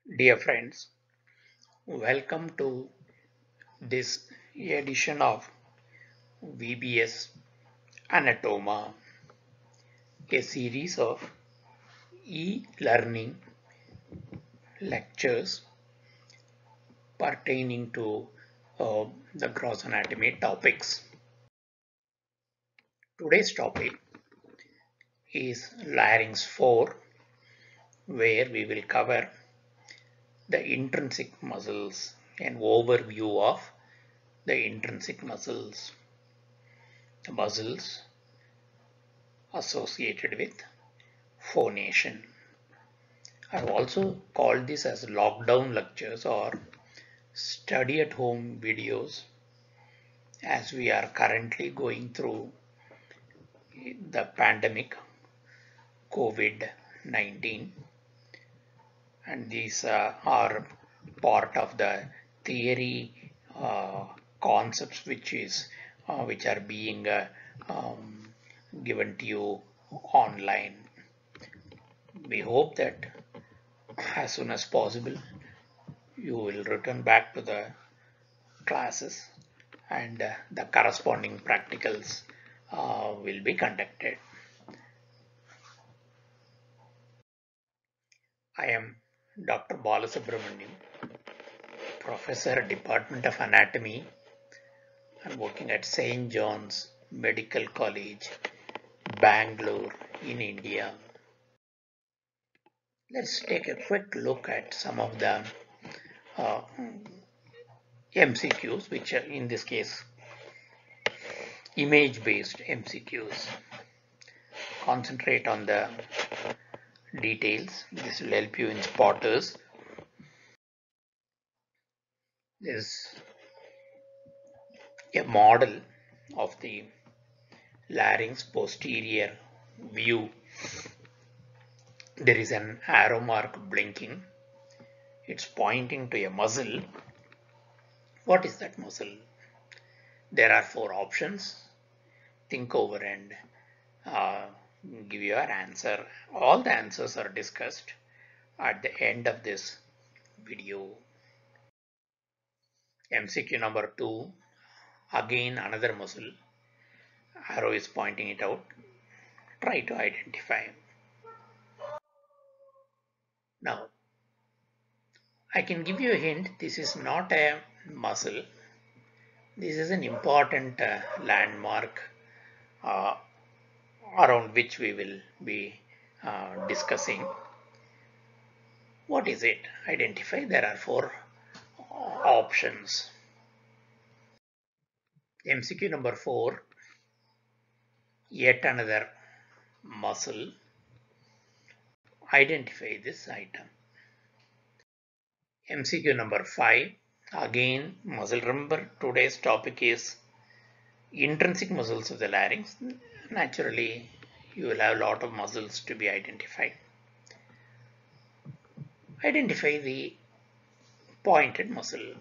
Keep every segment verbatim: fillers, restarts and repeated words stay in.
Dear friends, welcome to this edition of V B S Anatoma, a series of e-learning lectures pertaining to uh, the gross anatomy topics. Today's topic is larynx four, where we will cover the intrinsic muscles, an overview of the intrinsic muscles, the muscles associated with phonation. I've also called this as lockdown lectures or study at home videos, as we are currently going through the pandemic COVID nineteen, and these uh, are part of the theory uh, concepts which is uh, which are being uh, um, given to you online. We hope that as soon as possible you will return back to the classes and uh, the corresponding practicals uh, will be conducted. I am Doctor Balasubramaniam, Professor, Department of Anatomy. I'm working at Saint John's Medical College, Bangalore in India. Let's take a quick look at some of the uh, M C Qs, which are in this case image-based M C Qs. Concentrate on the details. This will help you in spotters. This is a model of the larynx posterior view. There is an arrow mark blinking. It's pointing to a muscle. What is that muscle? There are four options. Think over and uh, give your answer. All the answers are discussed at the end of this video. M C Q number two. Again another muscle. Arrow is pointing it out. Try to identify. Now, I can give you a hint. This is not a muscle. This is an important uh, landmark uh, around which we will be uh, discussing. What is it? Identify. There are four uh, options. M C Q number four. Yet another muscle. Identify this item. M C Q number five. Again, muscle. Remember, today's topic is intrinsic muscles of the larynx. Naturally, you will have a lot of muscles to be identified. Identify the pointed muscle.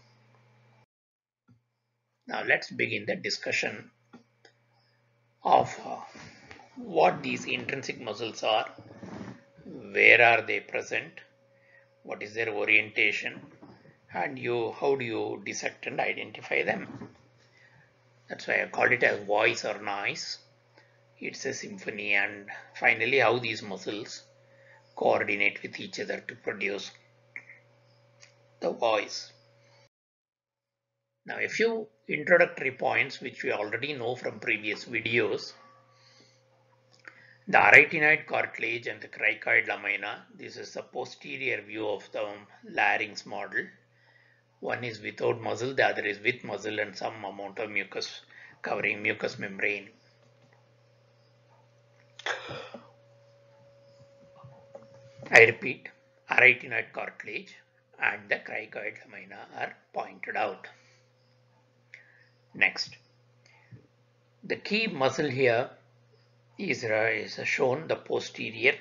Now let's begin the discussion of uh, what these intrinsic muscles are, where are they present, what is their orientation, and you how do you dissect and identify them. That's why I called it as voice or noise. It's a symphony. And finally, how these muscles coordinate with each other to produce the voice. Now, a few introductory points which we already know from previous videos. The arytenoid cartilage and the cricoid lamina. This is the posterior view of the larynx model. One is without muscle, the other is with muscle and some amount of mucus covering mucous membrane. I repeat, arytenoid cartilage and the cricoid lamina are pointed out. Next, the key muscle here is, uh, is shown, the posterior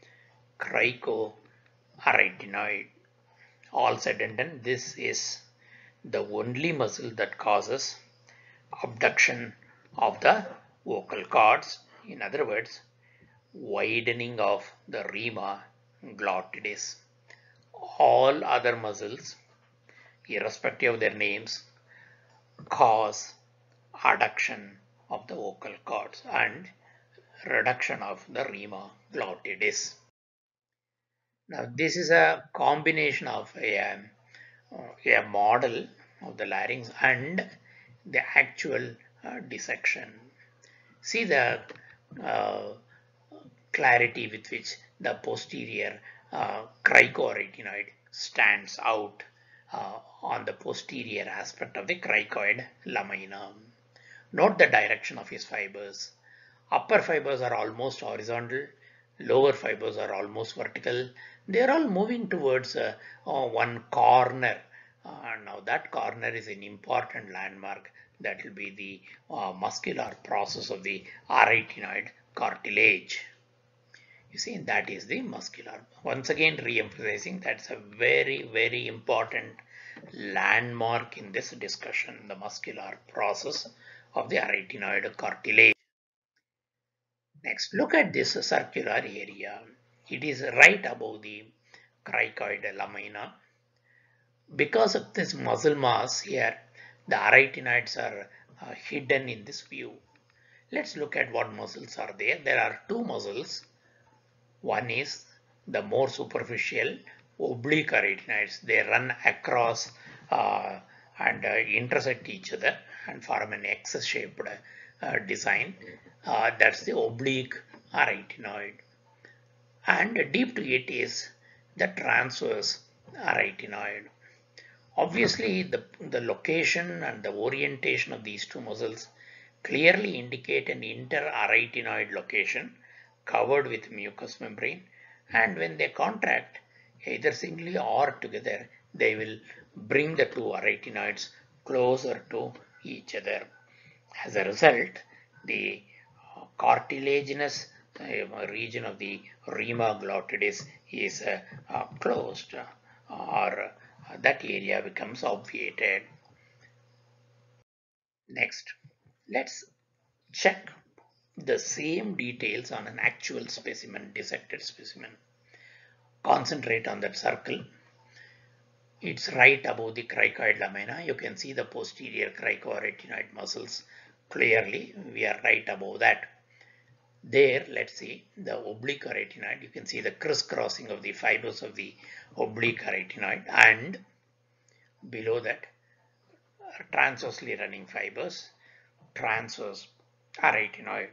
cricoarytenoid. All said and done, this is the only muscle that causes abduction of the vocal cords. In other words, widening of the rima glottidis. all other muscles, irrespective of their names, cause adduction of the vocal cords and reduction of the rima glottidis. Now, this is a combination of a, a model of the larynx and the actual uh, dissection. See the uh, clarity with which the posterior uh, cricoarytenoid stands out uh, on the posterior aspect of the cricoid lamina. Note the direction of his fibers. Upper fibers are almost horizontal, lower fibers are almost vertical. They are all moving towards uh, uh, one corner. Uh, now that corner is an important landmark. That will be the uh, muscular process of the arytenoid cartilage. You see, that is the muscular. Once again, re-emphasizing that's a very, very important landmark in this discussion, the muscular process of the arytenoid cartilage. Next, look at this circular area. It is right above the cricoid lamina. Because of this muscle mass here, the arytenoids are uh, hidden in this view. Let's look at what muscles are there. There are two muscles. One is the more superficial oblique arytenoids. They run across uh, and uh, intersect each other and form an X-shaped uh, design. Uh, that's the oblique arytenoid. And deep to it is the transverse arytenoid. Obviously, the, the location and the orientation of these two muscles clearly indicate an interarytenoid location covered with mucous membrane, and when they contract either singly or together, they will bring the two arytenoids closer to each other. As a result, the cartilaginous uh, region of the rima glottidis is uh, uh, closed, uh, or uh, that area becomes obviated. Next, let's check the same details on an actual specimen, dissected specimen. Concentrate on that circle. It's right above the cricoid lamina. You can see the posterior cricoarytenoid muscles clearly. We are right above that. There, let's see the oblique arytenoid. You can see the crisscrossing of the fibers of the oblique arytenoid, and below that transversely running fibers, transverse arytenoid.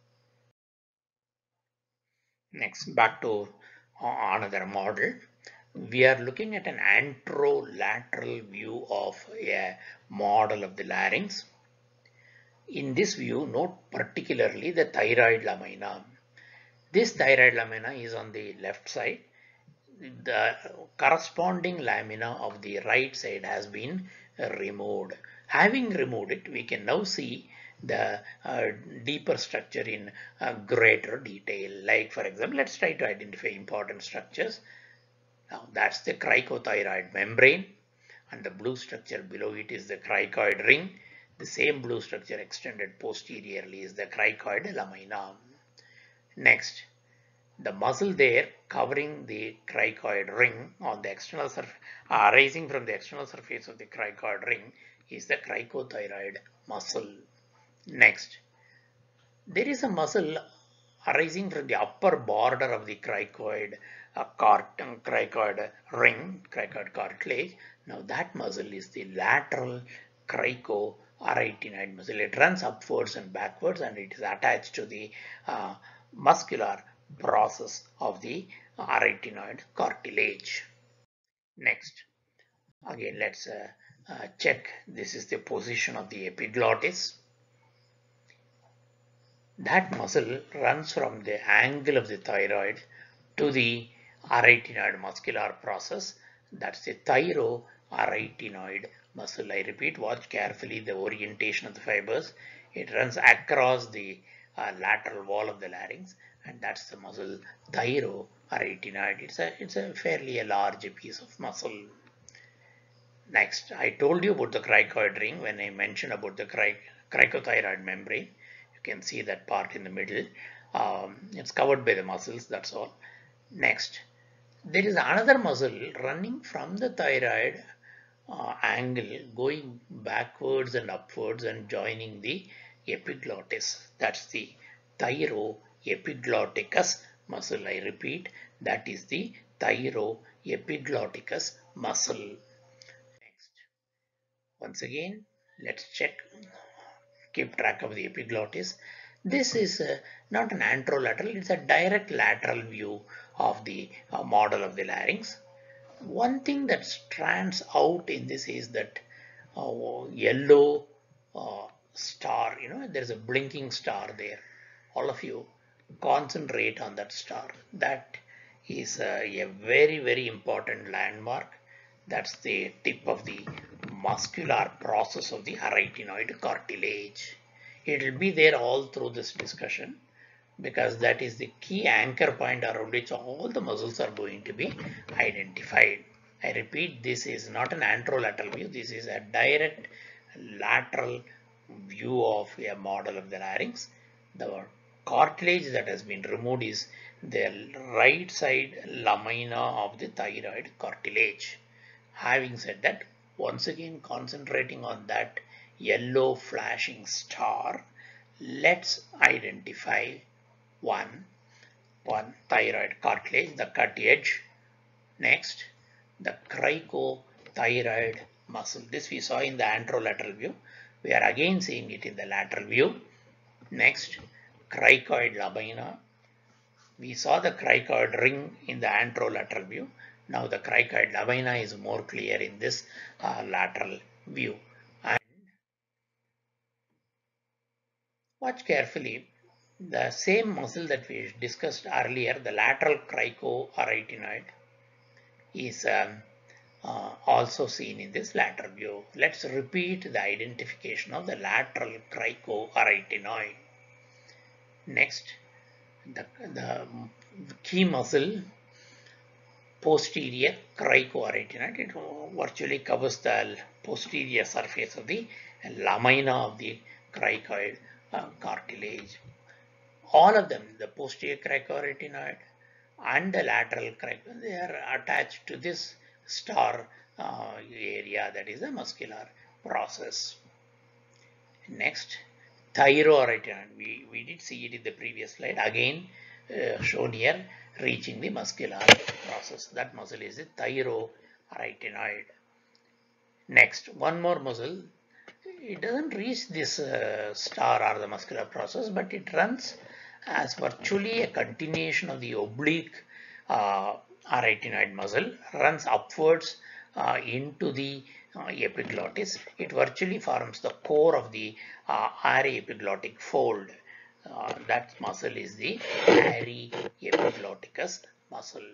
Next, back to another model. We are looking at an anterolateral view of a model of the larynx. In this view, note particularly the thyroid lamina. This thyroid lamina is on the left side. The corresponding lamina of the right side has been removed. Having removed it, we can now see the uh, deeper structure in uh, greater detail. Like, for example, let's try to identify important structures. Now, that's the cricothyroid membrane, and the blue structure below it is the cricoid ring. The same blue structure extended posteriorly is the cricoid lamina. Next, the muscle there covering the cricoid ring on the external surface, uh, arising from the external surface of the cricoid ring, is the cricothyroid muscle. Next, there is a muscle arising from the upper border of the cricoid uh, cart, cricoid ring, cricoid cartilage. Now that muscle is the lateral cricoarytenoid muscle. It runs upwards and backwards, and it is attached to the uh, muscular process of the arytenoid cartilage. Next, again let's uh, uh, check. This is the position of the epiglottis. That muscle runs from the angle of the thyroid to the arytenoid muscular process. That's the thyroarytenoid muscle. I repeat, watch carefully the orientation of the fibers. It runs across the uh, lateral wall of the larynx, and that's the muscle thyroarytenoid. It's a, it's a fairly a large piece of muscle. Next, I told you about the cricoid ring when I mentioned about the cri cricothyroid membrane. You can see that part in the middle. Um, it's covered by the muscles, that's all. Next, There is another muscle running from the thyroid uh, angle going backwards and upwards and joining the epiglottis. That's the thyroepiglotticus muscle. I repeat, that is the thyroepiglotticus muscle. Next, once again, let's check, keep track of the epiglottis. This is uh, not an anterolateral, it's a direct lateral view of the uh, model of the larynx. One thing that stands out in this is that uh, yellow uh, star, you know, there's a blinking star there. All of you concentrate on that star. That is uh, a very, very important landmark. That's the tip of the muscular process of the arytenoid cartilage. It will be there all through this discussion, because that is the key anchor point around which all the muscles are going to be identified. I repeat, this is not an anterolateral view, this is a direct lateral view of a model of the larynx. The cartilage that has been removed is the right side lamina of the thyroid cartilage. Having said that, once again concentrating on that yellow flashing star, let's identify one, one thyroid cartilage, the cut edge. Next, the cricothyroid muscle. This we saw in the anterolateral view. We are again seeing it in the lateral view. Next, cricoid lamina. We saw the cricoid ring in the anterolateral view. Now the cricoid lamina is more clear in this uh, lateral view. And watch carefully. The same muscle that we discussed earlier, the lateral cricoarytenoid, is um, uh, also seen in this lateral view. Let's repeat the identification of the lateral cricoarytenoid. Next, the, the key muscle, posterior cricoarytenoid. It virtually covers the posterior surface of the lamina of the cricoid uh, cartilage. All of them, the posterior cricoarytenoid and the lateral cricoid, they are attached to this star uh, area, that is the muscular process. Next, thyroarytenoid. We, we did see it in the previous slide. Again, uh, shown here, reaching the muscular process. That muscle is the thyroarytenoid. Next, one more muscle. It doesn't reach this uh, star or the muscular process, but it runs as virtually a continuation of the oblique uh, arytenoid muscle, runs upwards uh, into the uh, epiglottis. It virtually forms the core of the uh, aryepiglottic fold. Uh, that muscle is the aryepiglotticus muscle.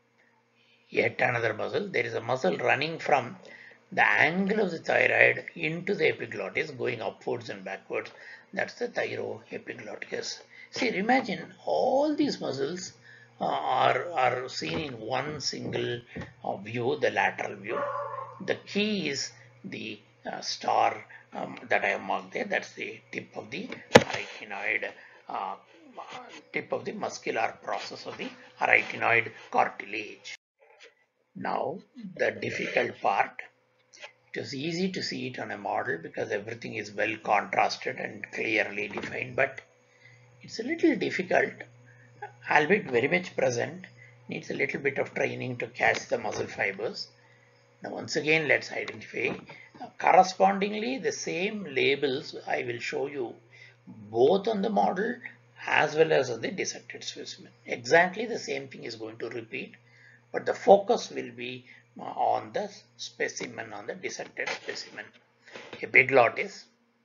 Yet another muscle. There is a muscle running from the angle of the thyroid into the epiglottis, going upwards and backwards. That's the thyroepiglotticus. See, imagine all these muscles uh, are, are seen in one single uh, view, the lateral view. The key is the uh, star um, that I have marked there. That's the tip of the arytenoid, uh, tip of the muscular process of the arytenoid cartilage. Now, the difficult part. It was easy to see it on a model because everything is well contrasted and clearly defined, but it's a little difficult, albeit very much present, needs a little bit of training to catch the muscle fibers. Now once again, let's identify. Uh, correspondingly, the same labels I will show you both on the model as well as on the dissected specimen. Exactly the same thing is going to repeat, but the focus will be on the specimen, on the dissected specimen. Epiglottis.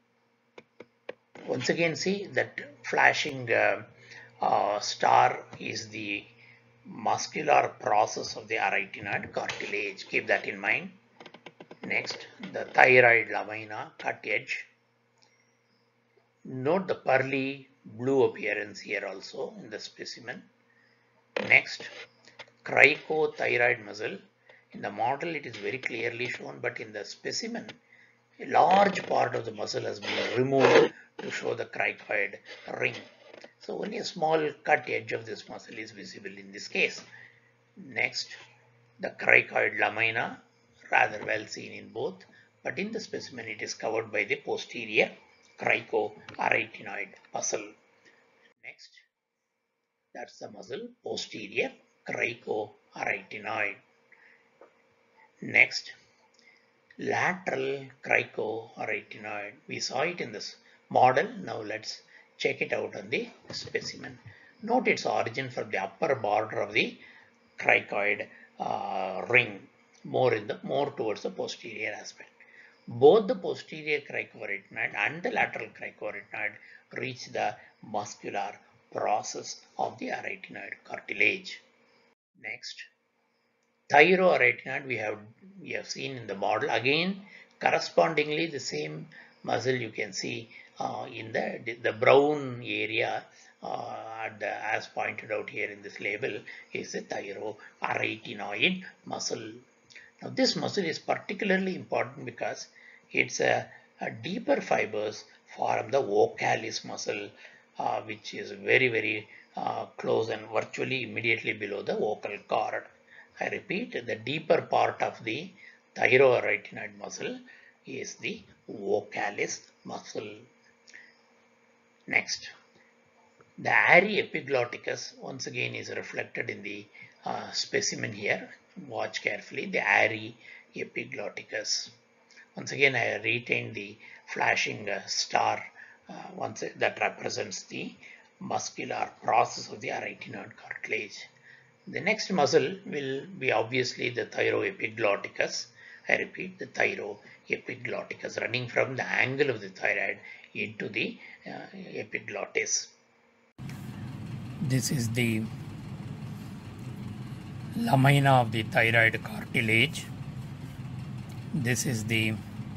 Once again, see that flashing uh, uh, star is the muscular process of the arytenoid cartilage. Keep that in mind. Next, the thyroid lamina, cut edge. Note the pearly blue appearance here also in the specimen. Next, cricothyroid muscle. In the model it is very clearly shown, but in the specimen a large part of the muscle has been removed to show the cricoid ring. So only a small cut edge of this muscle is visible in this case. Next, the cricoid lamina, rather well seen in both, but in the specimen it is covered by the posterior cricoarytenoid muscle. Next, that's the muscle, posterior cricoarytenoid. Next, lateral cricoarytenoid. We saw it in this model. Now let's check it out on the specimen. Note its origin from the upper border of the cricoid uh, ring, more in the more towards the posterior aspect. Both the posterior cricoarytenoid and the lateral cricoarytenoid reach the muscular process of the arytenoid cartilage. Next, thyroarytenoid we have we have seen in the model. Again, correspondingly the same muscle you can see uh, in the the brown area uh, at the, as pointed out here in this label, is the thyroarytenoid muscle. Now this muscle is particularly important because it's a, a deeper fibers form the vocalis muscle, uh, which is very very uh, close and virtually immediately below the vocal cord. I repeat, the deeper part of the thyroarytenoid muscle is the vocalis muscle. Next, the artery epiglotticus once again is reflected in the uh, specimen here. Watch carefully, the artery epiglotticus. Once again, I retained the flashing uh, star uh, once that represents the muscular process of the arytenoid cartilage. The next muscle will be obviously the thyroepiglotticus. I repeat, the thyroepiglotticus, running from the angle of the thyroid into the uh, epiglottis. This is the lamina of the thyroid cartilage. This is the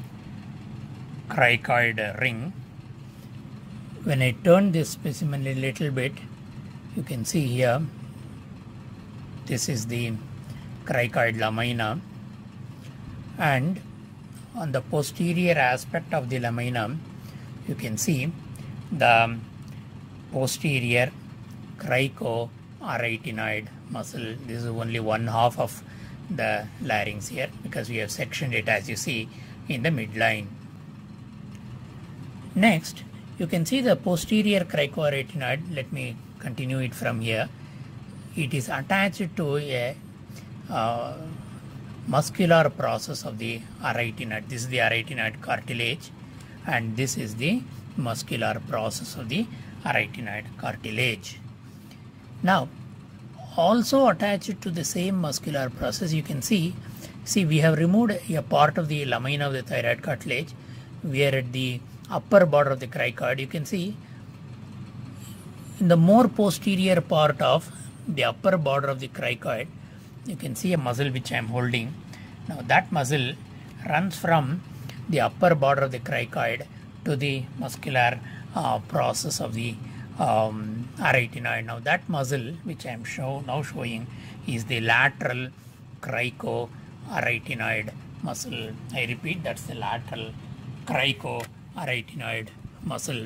cricoid ring. When I turn this specimen a little bit, you can see here, this is the cricoid lamina, and on the posterior aspect of the lamina you can see the posterior cricoarytenoid muscle. This is only one half of the larynx here because we have sectioned it, as you see, in the midline. Next, you can see the posterior cricoarytenoid. Let me continue it from here. It is attached to a uh, muscular process of the arytenoid. This is the arytenoid cartilage, and this is the muscular process of the arytenoid cartilage. Now, also attached to the same muscular process, you can see, see we have removed a part of the lamina of the thyroid cartilage. We are at the upper border of the cricoid. You can see in the more posterior part of the upper border of the cricoid, you can see a muscle which I am holding. Now that muscle runs from the upper border of the cricoid to the muscular uh, process of the um, arytenoid. Now that muscle which I am show, now showing is the lateral cricoarytenoid muscle. I repeat, that's the lateral cricoarytenoid muscle.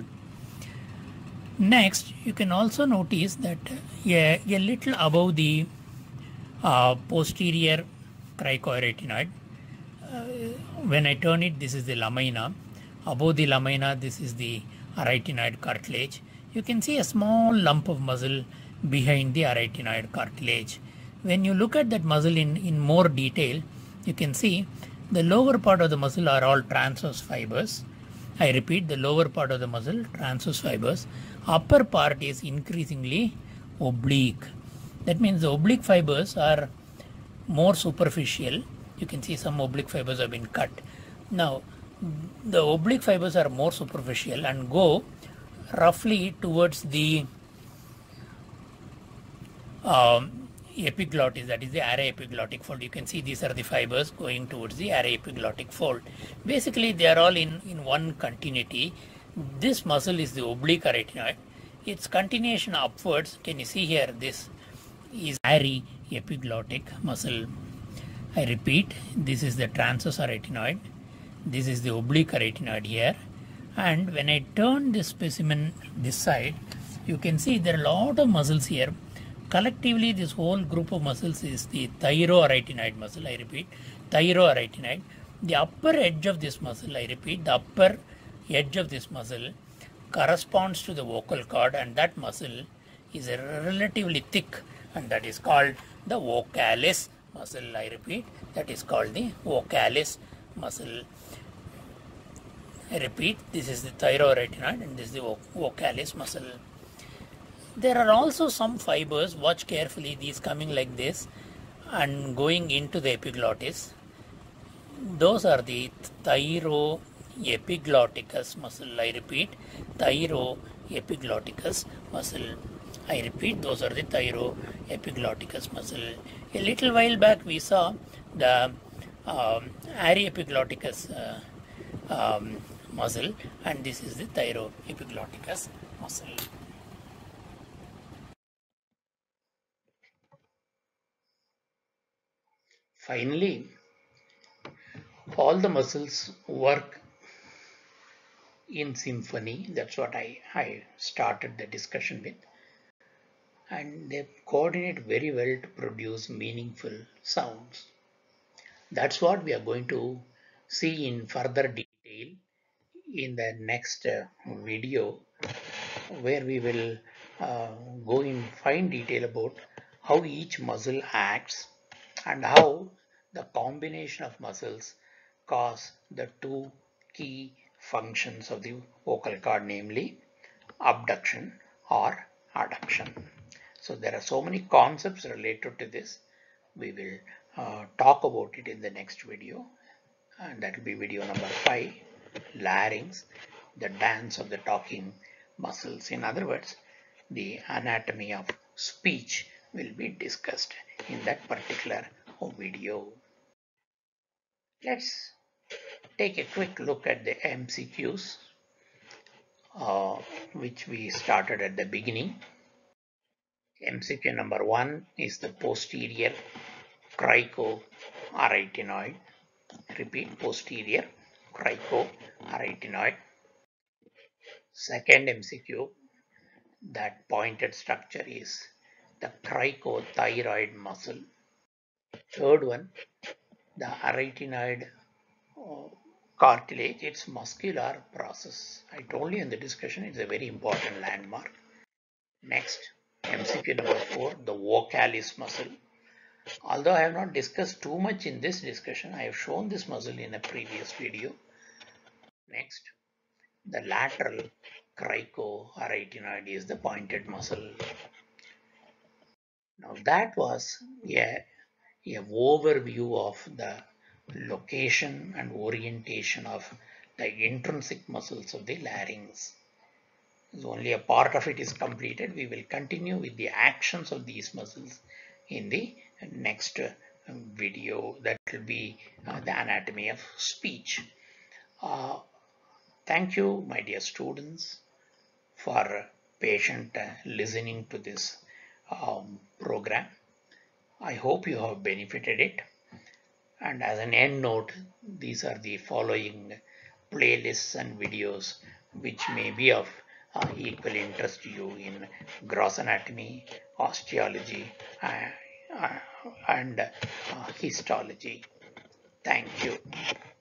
Next, you can also notice that a, a little above the uh, posterior cricoarytenoid, uh, when I turn it, this is the lamina. Above the lamina, this is the arytenoid cartilage. You can see a small lump of muscle behind the arytenoid cartilage. When you look at that muscle in, in more detail, you can see the lower part of the muscle are all transverse fibers. I repeat, the lower part of the muscle, transverse fibers. Upper part is increasingly oblique. That means the oblique fibers are more superficial. You can see some oblique fibers have been cut. Now, the oblique fibers are more superficial and go roughly towards the um, epiglottis, that is the aryepiglottic fold. You can see these are the fibers going towards the aryepiglottic fold. Basically, they are all in, in one continuity. This muscle is the oblique arytenoid. Its continuation upwards, can you see here, this is aryepiglottic muscle. I repeat, this is the transverse arytenoid. This is the oblique arytenoid here. And when I turn this specimen this side, you can see there are a lot of muscles here collectively this whole group of muscles is the thyroarytenoid muscle. I repeat, thyroarytenoid. The upper edge of this muscle, I repeat, the upper edge of this muscle corresponds to the vocal cord, and that muscle is relatively thick, and that is called the vocalis muscle. I repeat, that is called the vocalis muscle. I repeat, this is the thyroarytenoid and this is the vocalis muscle. There are also some fibers, watch carefully, these coming like this and going into the epiglottis. Those are the thyroepiglotticus muscle. I repeat, thyroepiglotticus muscle. I repeat, those are the thyroepiglotticus muscle. A little while back we saw the um, aryepiglotticus uh, um, muscle, and this is the thyroepiglotticus muscle. Finally, all the muscles work in symphony. That's what I, I started the discussion with. And they coordinate very well to produce meaningful sounds. That's what we are going to see in further detail in the next uh, video, where we will uh, go in fine detail about how each muscle acts and how the combination of muscles cause the two key functions of the vocal cord, namely abduction or adduction. So there are so many concepts related to this. We will uh, talk about it in the next video, and that will be video number five, larynx, the dance of the talking muscles. In other words, the anatomy of speech will be discussed in that particular video. Let's take a quick look at the M C Qs, uh, which we started at the beginning. M C Q number one is the posterior cricoarytenoid. Repeat, posterior cricoarytenoid. Second M C Q, that pointed structure is the cricothyroid muscle. Third one, the arytenoid uh, cartilage, its muscular process. I told you in the discussion, it's a very important landmark. Next, M C Q number four, the vocalis muscle. Although I have not discussed too much in this discussion, I have shown this muscle in a previous video. Next, the lateral cricoarytenoid is the pointed muscle. Now that was a, a overview of the location and orientation of the intrinsic muscles of the larynx. So only a part of it is completed. We will continue with the actions of these muscles in the next video. That will be uh, the anatomy of speech. Uh, thank you, my dear students, for patient uh, listening to this um, program. I hope you have benefited it. And as an end note, these are the following playlists and videos which may be of uh, equal interest to you in gross anatomy, osteology, uh, uh, and uh, histology. Thank you.